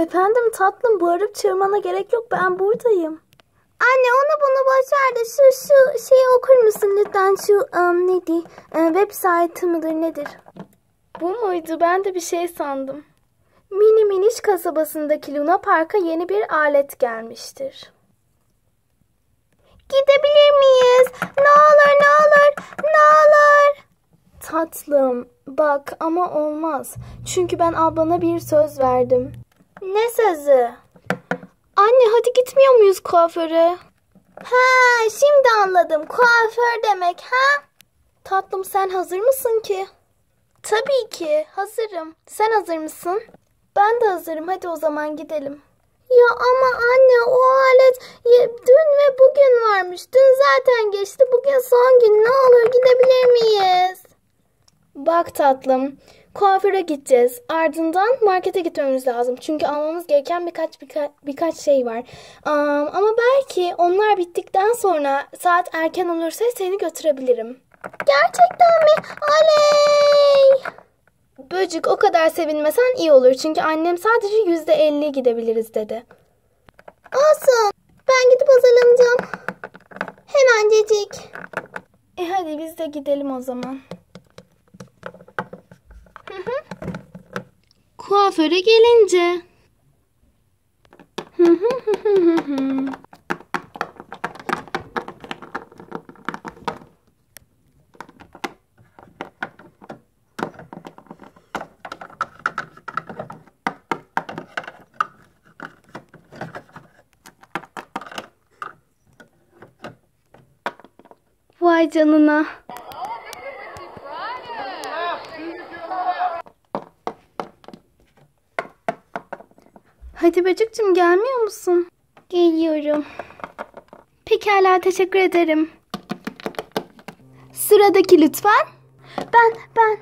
Efendim tatlım, bağırıp çığırmana gerek yok, ben buradayım. Anne onu bunu boş ver de şu şeyi okur musun lütfen, şu neydi, web site mıdır nedir? Bu muydu? Ben de bir şey sandım. Mini Miniş kasabasındaki Luna Park'a yeni bir alet gelmiştir. Gidebilir miyiz? Ne olur ne olur ne olur. Tatlım bak ama olmaz. Çünkü ben ablana bir söz verdim. Ne sözü? Anne hadi gitmiyor muyuz kuaföre? Ha şimdi anladım. Kuaför demek ha? Tatlım sen hazır mısın ki? Tabii ki hazırım. Sen hazır mısın? Ben de hazırım. Hadi o zaman gidelim. Ya ama anne o alet dün ve bugün varmış. Dün zaten geçti. Bugün son gün. Ne olur gidebilir miyiz? Bak tatlım. Kuaföre gideceğiz. Ardından markete gitmemiz lazım. Çünkü almamız gereken birkaç şey var. Ama belki onlar bittikten sonra saat erken olursa seni götürebilirim. Gerçekten mi? Oley! Böcük o kadar sevinmesen iyi olur. Çünkü annem sadece %50 gidebiliriz dedi. Olsun. Ben gidip hazırlanacağım. Hemencecik. Hadi biz de gidelim o zaman. Kuaföre gelince. Vay canına. Hadi Böcük'cüm gelmiyor musun? Geliyorum. Pekala teşekkür ederim. Sıradaki lütfen. Ben.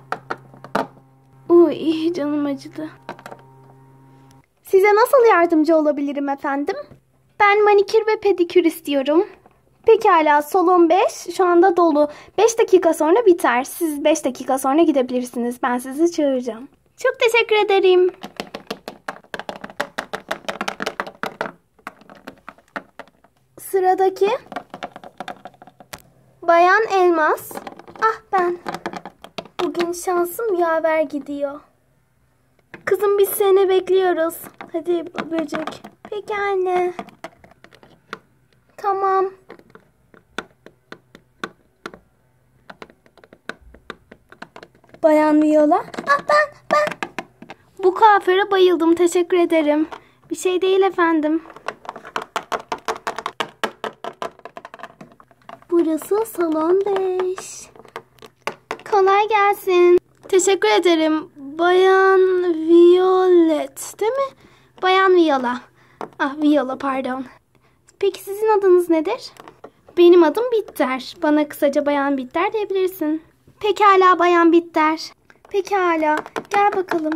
Uy canım acıdı. Size nasıl yardımcı olabilirim efendim? Ben manikür ve pedikür istiyorum. Pekala salon 5 şu anda dolu. 5 dakika sonra biter. Siz 5 dakika sonra gidebilirsiniz. Ben sizi çağıracağım. Çok teşekkür ederim. Sıradaki. Bayan Elmas. Ah ben. Bugün şansım yaver gidiyor. Kızım biz seni bekliyoruz. Hadi Böcük. Peki anne. Tamam. Bayan Viola. Ah ben. Bu kuaföre bayıldım. Teşekkür ederim. Bir şey değil efendim. Burası salon 5. Kolay gelsin. Teşekkür ederim. Bayan Violet değil mi? Bayan Viola. Ah Viola pardon. Peki sizin adınız nedir? Benim adım Bitter. Bana kısaca Bayan Bitter diyebilirsin. Pekala Bayan Bitter. Pekala. Gel bakalım.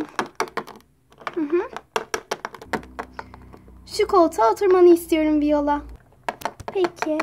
Şu koltuğa oturmanı istiyorum Viola. Peki.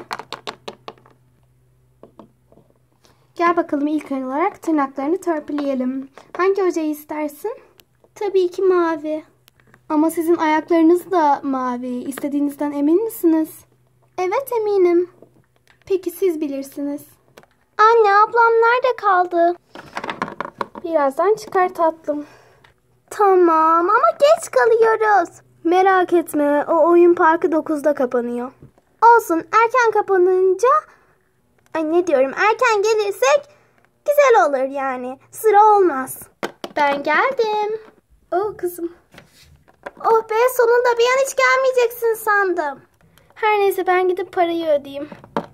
Gel bakalım ilk olarak tırnaklarını törpüleyelim. Hangi ojeyi istersin? Tabii ki mavi. Ama sizin ayaklarınız da mavi. İstediğinizden emin misiniz? Evet eminim. Peki siz bilirsiniz. Anne ablam nerede kaldı? Birazdan çıkar tatlım. Tamam ama geç kalıyoruz. Merak etme o oyun parkı 9'da kapanıyor. Olsun erken kapanınca... erken gelirsek güzel olur yani. Sıra olmaz. Ben geldim. Oh kızım. Oh be sonunda bir an hiç gelmeyeceksin sandım. Her neyse ben gidip parayı ödeyeyim.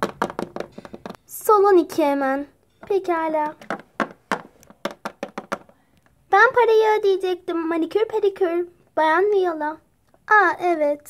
Salon 2 hemen. Pekala. Ben parayı ödeyecektim. Manikür pedikür. Bayan Viola. Aa evet.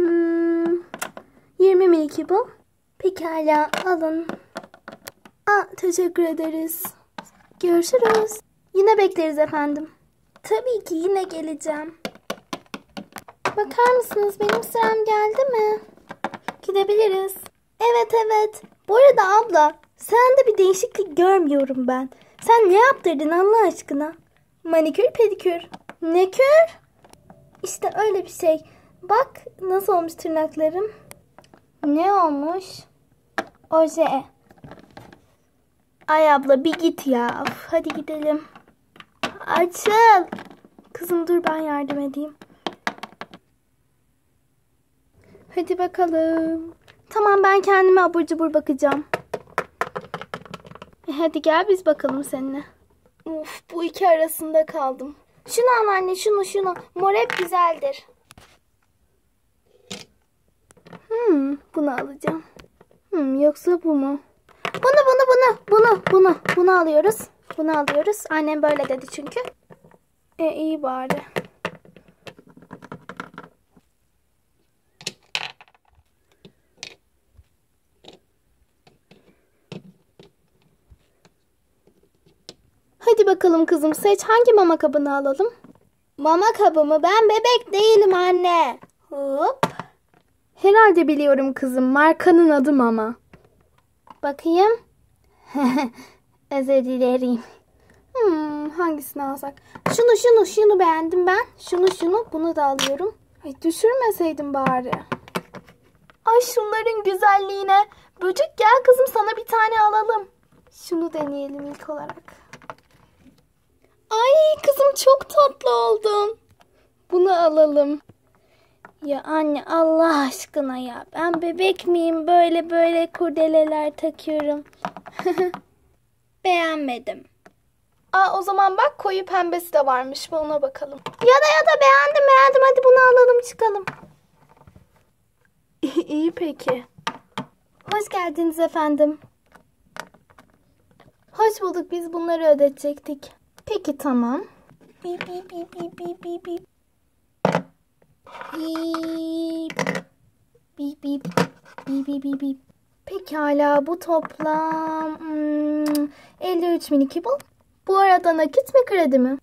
20 bu. Pekala alın. Teşekkür ederiz. Görüşürüz. Yine bekleriz efendim. Tabii ki yine geleceğim. Bakar mısınız benim sıram geldi mi? Gidebiliriz. Evet. Bu arada abla sende bir değişiklik görmüyorum ben. Sen ne yaptırdın Allah aşkına? Manikür pedikür. Ne kür? İşte öyle bir şey. Bak nasıl olmuş tırnaklarım. Ne olmuş? Oje. Ay abla bir git ya. Of, hadi gidelim. Açıl. Kızım dur ben yardım edeyim. Hadi bakalım. Tamam ben kendime abur cubur bakacağım. Hadi gel biz bakalım seninle. Uf bu iki arasında kaldım. Şunu al anne şunu. Mor hep güzeldir. Bunu alacağım. Yoksa bu mu? Bunu alıyoruz. Bunu alıyoruz. Annem böyle dedi çünkü. İyi bari. Hadi bakalım kızım seç hangi mama kabını alalım? Mama kabı mı? Ben bebek değilim anne. Hop. Herhalde biliyorum kızım. Markanın adı mama. Bakayım. Özür dilerim. Hangisini alsak? Şunu beğendim ben. Şunu. Bunu da alıyorum. Ay düşürmeseydim bari. Ay şunların güzelliğine. Böcek gel kızım sana bir tane alalım. Şunu deneyelim ilk olarak. Ay kızım çok tatlı oldun. Bunu alalım. Ya anne Allah aşkına ya. Ben bebek miyim? Böyle kurdeleler takıyorum. Beğenmedim. O zaman bak koyu pembesi de varmış. Ona bakalım. Ya da beğendim. Hadi bunu alalım çıkalım. İyi peki. Hoş geldiniz efendim. Hoş bulduk. Biz bunları ödetecektik. Peki tamam. Bip. Bip. Pekala bu toplam 53 mini kibble. Bu arada nakit mi kredi mi?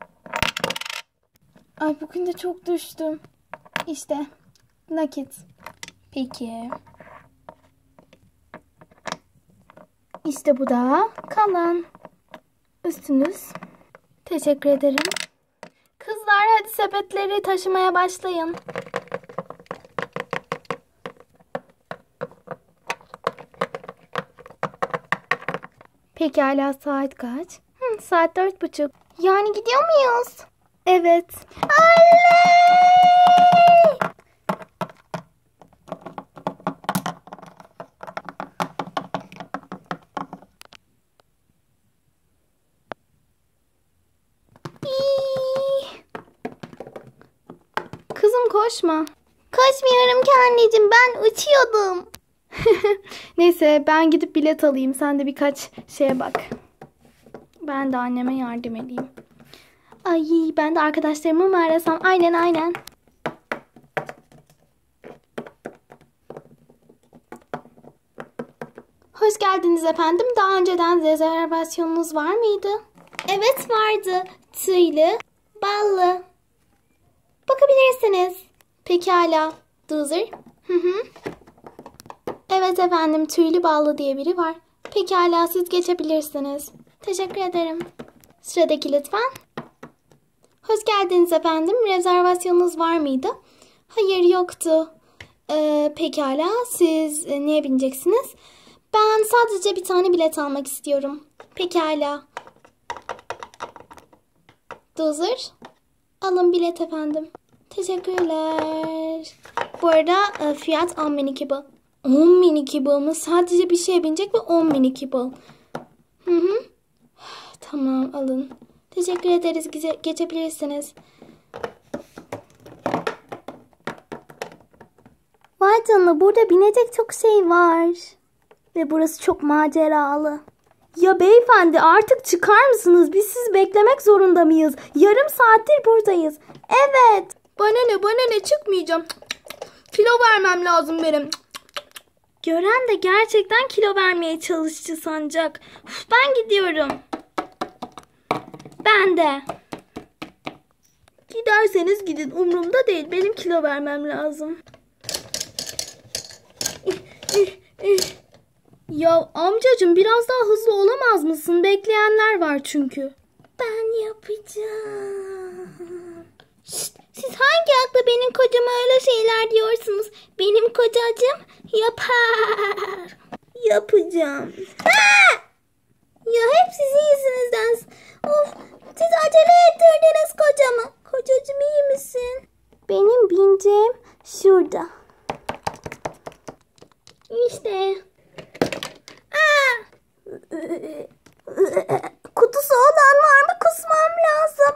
Ay bugün de çok düştüm. İşte nakit. Peki. İşte bu da kalan üstünüz. Teşekkür ederim. Kızlar hadi sepetleri taşımaya başlayın. Pekala saat kaç? Saat 4:30. Yani gidiyor muyuz? Evet. Kızım koşma. Koşmuyorum ki anneciğim ben uçuyordum. Neyse ben gidip bilet alayım. Sen de birkaç şeye bak. Ben de anneme yardım edeyim. Ay ben de arkadaşlarımı mı arasam? Aynen. Hoş geldiniz efendim. Daha önceden rezervasyonunuz var mıydı? Evet vardı. Tüylü, ballı. Bakabilirsiniz. Pekala. Dozer. Evet efendim tüylü ballı diye biri var. Pekala siz geçebilirsiniz. Teşekkür ederim. Sıradaki lütfen. Hoş geldiniz efendim. Rezervasyonunuz var mıydı? Hayır yoktu. Pekala siz neye bineceksiniz? Ben sadece bir tane bilet almak istiyorum. Pekala. Dozer. Alın bilet efendim. Teşekkürler. Bu arada fiyat 10 mini kibble. 10 mini kibble mı? Sadece bir şeye binecek ve 10 mini kibble. Tamam alın. Teşekkür ederiz. Geçebilirsiniz. Vay canına burada binecek çok şey var. Ve burası çok maceralı. Ya beyefendi artık çıkar mısınız? Biz sizi beklemek zorunda mıyız? Yarım saattir buradayız. Evet. Bana ne çıkmayacağım. Kilo vermem lazım benim. Gören de gerçekten kilo vermeye çalıştı sanacak. Ben gidiyorum. Ben de. Giderseniz gidin. Umurumda değil. Benim kilo vermem lazım. Ya amcacığım biraz daha hızlı olamaz mısın? Bekleyenler var çünkü. Ben yapacağım. Şşt, siz hangi akla benim kocama öyle şeyler diyorsunuz? Benim kocacığım yapar. Yapacağım. Aa! Ya hep sizin yüzünüzden. Of, siz acele ettirdiniz kocamı. Kocacığım iyi misin? Benim bincim şurada. İşte. Aa! Kutusu olan var mı? Kusmam lazım.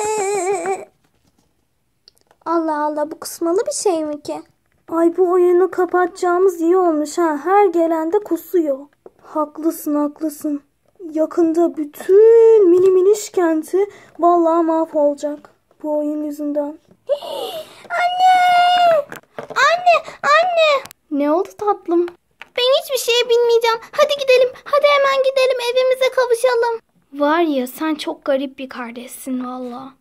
Allah Allah, bu kusmalı bir şey mi ki? Ay, bu oyunu kapatacağımız iyi olmuş ha. Her gelen de kusuyor. Haklısın. Yakında bütün mini miniş kenti vallahi mahvolacak bu oyun yüzünden. Anne! Ne oldu tatlım? Ben hiçbir şey bilmeyeceğim. Hadi gidelim. Hadi hemen gidelim. Evimize kavuşalım. Var ya, sen çok garip bir kardeşsin valla.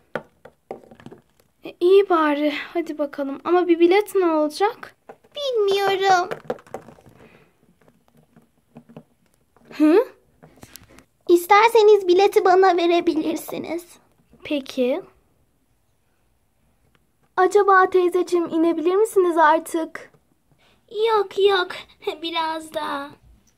İyi bari. Hadi bakalım. Ama bir bilet ne olacak? Bilmiyorum. Hı? İsterseniz bileti bana verebilirsiniz. Peki. Acaba teyzeciğim, inebilir misiniz artık? Yok. Biraz daha.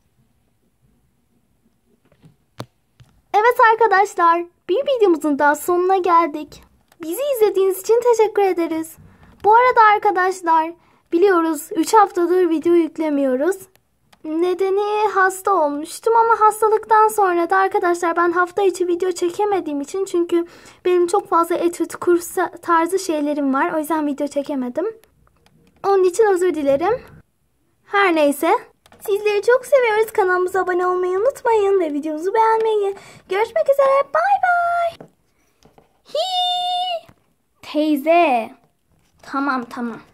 Evet arkadaşlar, bir videomuzun daha sonuna geldik. Bizi izlediğiniz için teşekkür ederiz. Bu arada arkadaşlar, biliyoruz 3 haftadır video yüklemiyoruz. Nedeni hasta olmuştum ama hastalıktan sonra da arkadaşlar ben hafta içi video çekemediğim için, çünkü benim çok fazla etüt, kurs tarzı şeylerim var. O yüzden video çekemedim. Onun için özür dilerim. Her neyse. Sizleri çok seviyoruz. Kanalımıza abone olmayı unutmayın ve videomuzu beğenmeyi. Görüşmek üzere. Bay bay. Teyze. Tamam.